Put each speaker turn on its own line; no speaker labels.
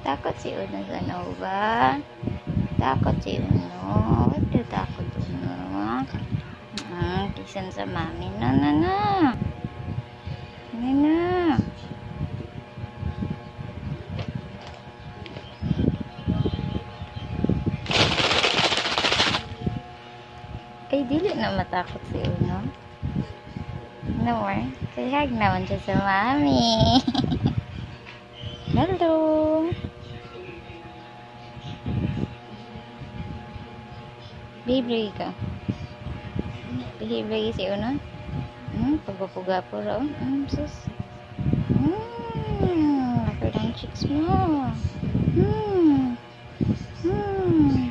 Takot si Uno sa Nova. Takot si Uno. Waduh, takot Uno. Kisan sa mami. Na. Na. Ay, dili na matakot si Uno. No more. Kaya naman siya sa mami. Hello. Behave ka. Behave lagi si Uno. Pagpapuga po raw. Sus. Lapar ng chicks mo.